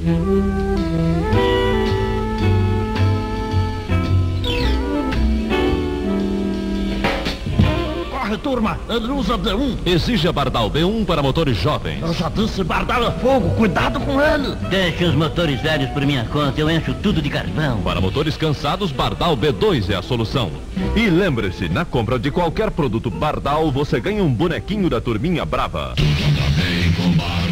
Corre, turma, ele usa B1. Exija Bardal B1 para motores jovens. Eu já disse, Bardal é fogo, cuidado com ele. Deixe os motores velhos por minha conta, eu encho tudo de carvão. Para motores cansados, Bardal B2 é a solução. E lembre-se, na compra de qualquer produto Bardal, você ganha um bonequinho da turminha brava. Tudo anda bem com Bardal.